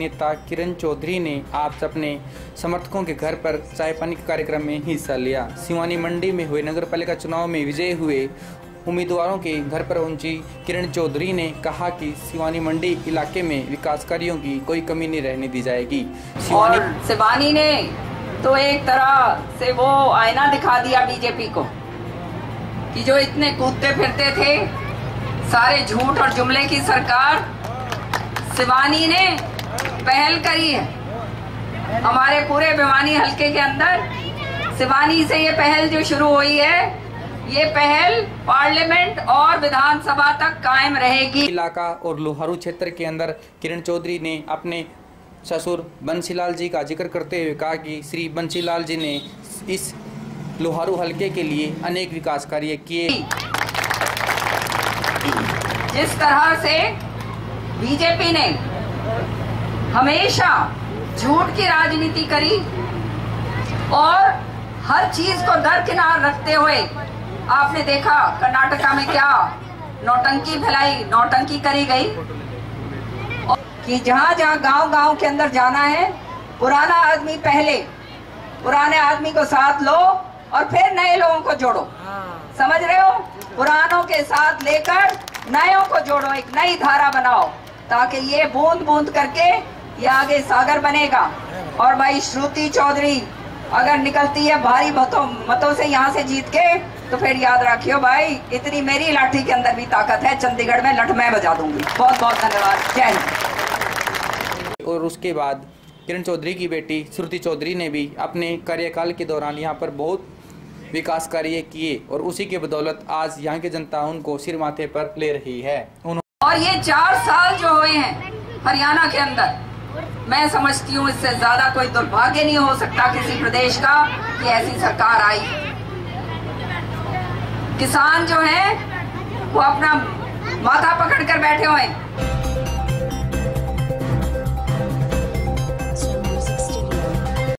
नेता किरण चौधरी ने आज अपने समर्थकों के घर पर चाय पानी के कार्यक्रम में हिस्सा लिया। सिवानी मंडी में हुए नगरपालिका चुनाव में विजयी हुए उम्मीदवारों के घर पर पहुंची किरण चौधरी ने कहा कि सिवानी मंडी इलाके में विकास कार्यों की कोई कमी नहीं रहने दी जाएगी। सिवानी ने तो एक तरह से वो आईना दिखा दिया बीजेपी को कि जो इतने कूदते फिरते थे, सारे झूठ और जुमले की सरकार, सिवानी ने पहल करी है। हमारे पूरे भिवानी हलके के अंदर सिवानी से ये पहल जो शुरू हुई है, ये पहल पार्लियामेंट और विधानसभा तक कायम रहेगी। इलाका और लोहारू क्षेत्र के अंदर किरण चौधरी ने अपने ससुर बंसीलाल जी का जिक्र करते हुए कहा कि श्री बंसीलाल जी ने इस लोहारू हलके के लिए अनेक विकास कार्य किए। जिस तरह से बीजेपी ने हमेशा झूठ की राजनीति करी और हर चीज को दरकिनार रखते हुए, आपने देखा कर्नाटका में क्या नौटंकी फैलाई, नौटंकी करी गई कि जहां जहां गांव-गांव के अंदर जाना है, पुराना आदमी पहले, पुराने आदमी को साथ लो और फिर नए लोगों को जोड़ो। समझ रहे हो? पुरानों के साथ लेकर नयों को जोड़ो, एक नई धारा बनाओ ताकि ये बूंद बूंद करके ये आगे सागर बनेगा। और भाई श्रुति चौधरी अगर निकलती है भारी मतों से यहाँ से जीत के, तो फिर याद रखियो भाई, इतनी मेरी लाठी के अंदर भी ताकत है, चंडीगढ़ में लठ मैं बजा दूंगी। बहुत बहुत धन्यवाद। जय हिंद। और उसके बाद किरण चौधरी की बेटी श्रुति चौधरी ने भी अपने कार्यकाल के दौरान यहाँ पर बहुत विकास कार्य किए और उसी के बदौलत आज यहाँ की जनता उनको सिर माथे पर ले रही है। और ये 4 साल जो हुए हैं हरियाणा के अंदर, मैं समझती हूँ इससे ज्यादा कोई दुर्भाग्य नहीं हो सकता किसी प्रदेश का कि ऐसी सरकार आई। किसान जो है वो अपना माथा पकड़ कर बैठे हुए हैं।